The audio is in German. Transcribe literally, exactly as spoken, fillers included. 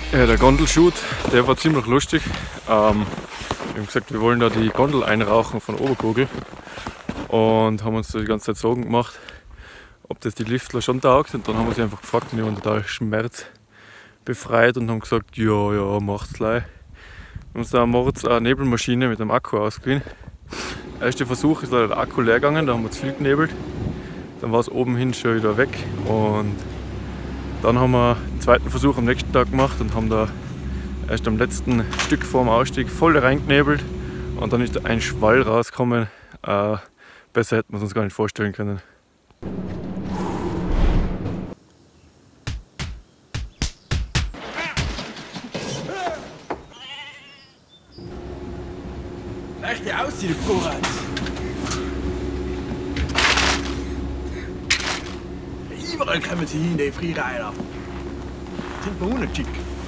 Ja, der Gondelshoot, der war ziemlich lustig. Ähm, wir haben gesagt, wir wollen da die Gondel einrauchen von Oberkogel und haben uns da die ganze Zeit Sorgen gemacht, ob das die Liftler schon taugt. Und dann haben wir sie einfach gefragt und die waren total schmerzbefreit und haben gesagt, ja, ja, macht's gleich. Wir haben uns da am Mords eine Nebelmaschine mit einem Akku ausgeliehen. Der erste Versuch ist leider der Akku leer gegangen, da haben wir zu viel genebelt. Dann war es oben hin schon wieder weg und dann haben wir den zweiten Versuch am nächsten Tag gemacht und haben da erst am letzten Stück vor dem Ausstieg voll reingenebelt und dann ist da ein Schwall rausgekommen. Äh, besser hätten wir es uns gar nicht vorstellen können. Leg je aus, die Korat! Überall kommen sie hin, die Freirider. Sind wir ohne Chick.